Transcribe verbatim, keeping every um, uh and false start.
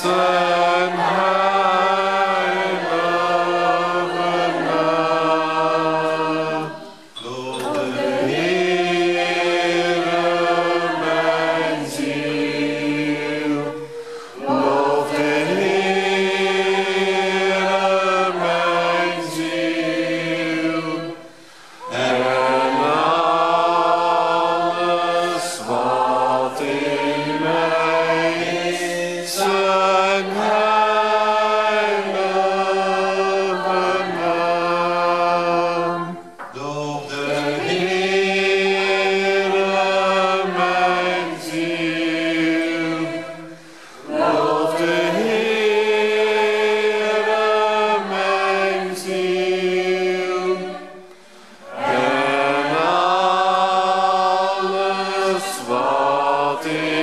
zijn heilige naam. Loof de Heere mijn ziel. Loof de Heere mijn ziel. En alles wat in mij is, zijn heilige naam. Loof de Heere mijn ziel. Loof de Heere mijn ziel. En alles wat in